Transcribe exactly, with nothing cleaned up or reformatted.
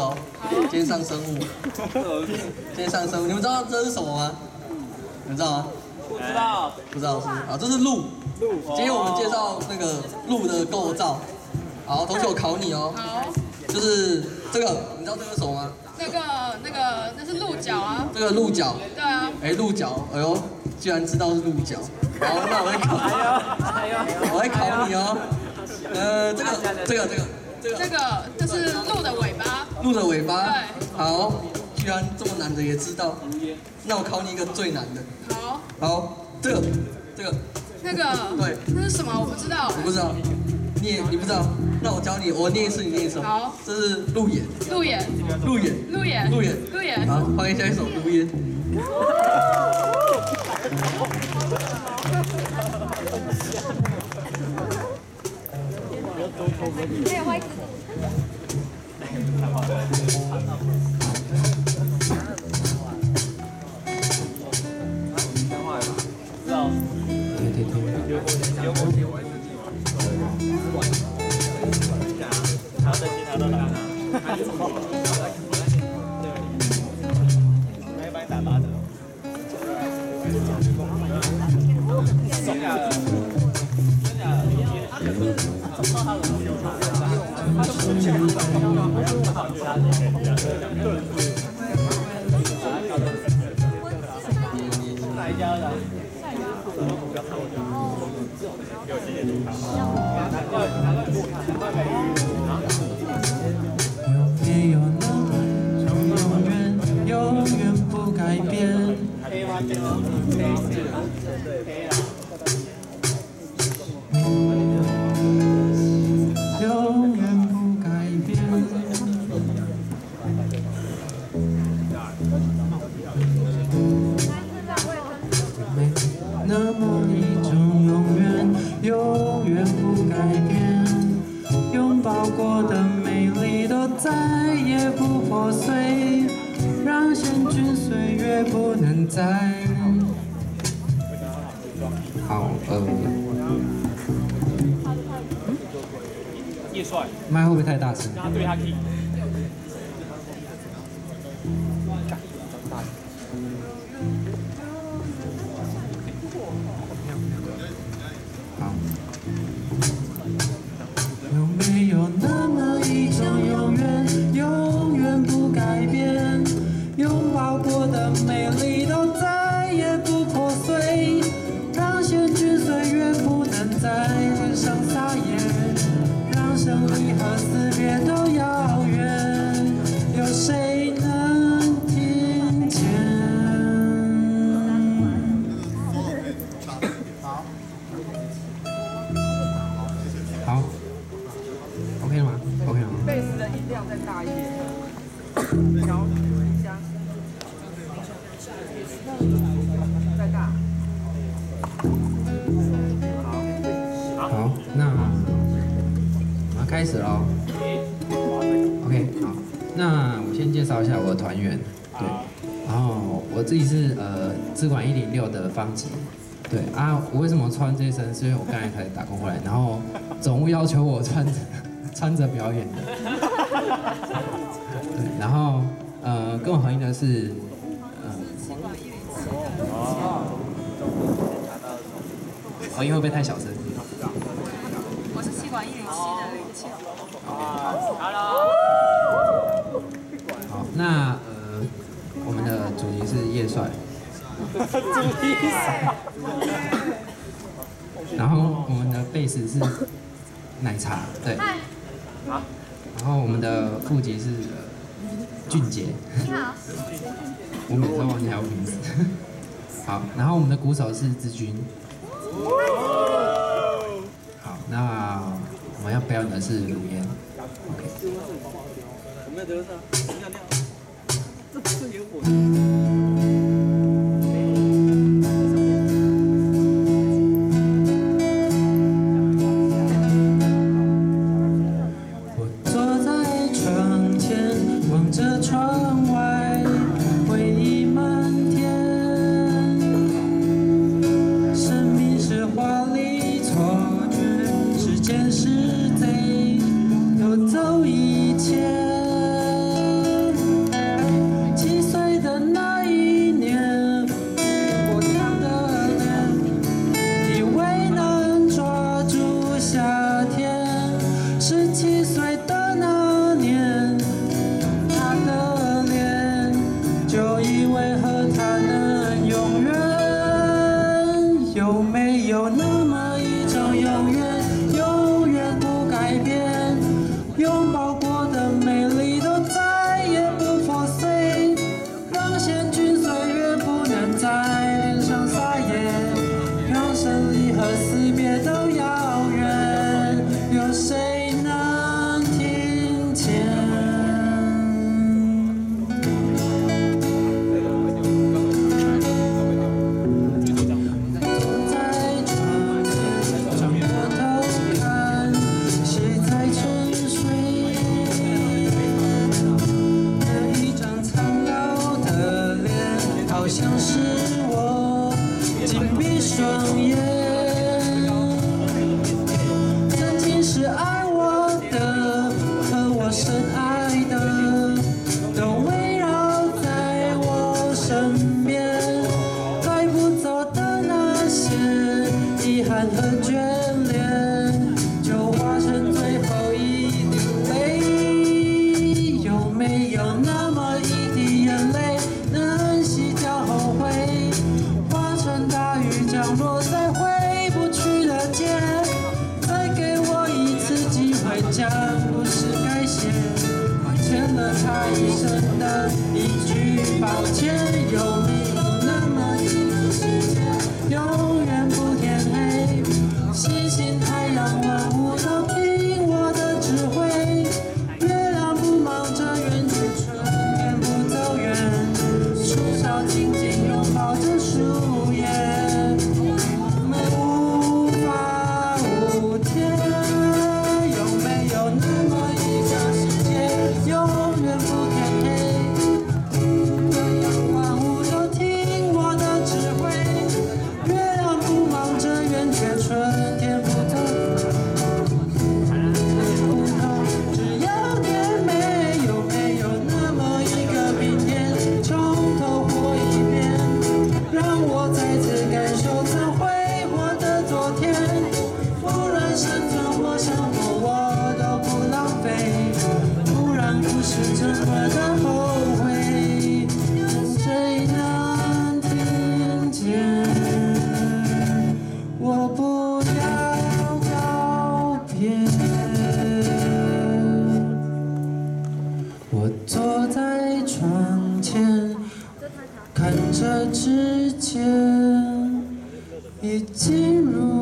哦。今天上生物，今天上生物，你们知道这是什么吗？你们知道吗？ 不知道， 不知道是啊，这是鹿。鹿。今天我们介绍那个鹿的构造。好，同学我考你哦。 好。 就是这个，你知道这个是什么吗？ 那个那个那是鹿角啊。 这个鹿角。 对啊。 哎，鹿角，哎呦，居然知道是鹿角。好，那我会考，我会考你哦。呃，这个这个这个这个。 这个这是鹿的尾巴。 鹿的尾巴。 对。 好，居然这么难的也知道。那我考你一个最难的。 好。 好，这个这个。 那个。 对。 那是什么？我不知道。 我不知道。你也你不知道？那我教你，我念一次，你念一次。 好。 这是路演。 路演。 路演。 路演。 路演。 路演。 好，放一下一首《路演》。 还有外字。 对对对。 好的，其他都来了。来帮你打八折。真假的？真假的？找到他的东西，他都不钱，他好其他的。哪一家的？有几点钟？ 有没有那么永远永远不改变？永远不改变。没那么一种永远永远不改变，拥抱过的美丽都再也不破碎，让险峻岁月不能再。好，呃， 叶帅， 麦会不会太大声？ 让他对他 key。 好。有没有那么一种永远永远不改变，拥抱过的美丽都再也不破碎，让险峻岁月不能在脸上撒野，让生离和死别都遥远，有谁能听见？好。OK 了吗 ？OK 了吗？ 贝斯的音量再大一点，调音箱，再大。好， 好，那我们要开始喽。OK， 好，那我先介绍一下我的团员，对，然后我自己是呃资管一零六的方吉，对啊，我为什么穿这身？是因为我刚才才打工回来，然后总务要求我穿着。穿着表演的，对，然后呃，跟我合音的是，呃，合音会不会太小声？ 我是气管一零七的林倩。 Hello。 好，那呃，我们的主题是叶帅。 主题然后我们的贝斯是奶茶，对。 好， 然后我们的副级是俊杰， 你好， 我每次都忘记他的名字。好，然后我们的鼓手是志军。好，那我们要表演的是如烟。OK。 我们的德上尿尿，这是烟火。 是贼，游走一切。 像是我紧闭双眼，曾经是爱我的和我深爱的，都围绕在我身边，带不走的那些遗憾和眷恋，就化成最后一滴泪。有没有那么一滴眼泪，能洗掉后悔，化成大雨降落在回不去的街？再给我一次机会，将故事改写，还欠了他一生的一句抱歉。有没有那么一个世界，永远不天黑，星星太阳万物都听我的指挥，月亮不忙着圆圈，春天不走远，树梢紧紧拥抱着树叶，我们无法无天。有没有那么一个世界，永远不天黑，月亮万物都听我的指挥，月亮不忙着圆圈，春天不走只要甜美。有没有那么一个明天，从头活一遍，让我再次感受曾挥霍的昨天，不论生存或生活我都不浪费，不让故事成我的后悔，谁能听见？我不要告别。我坐在窗前，看着指尖已进入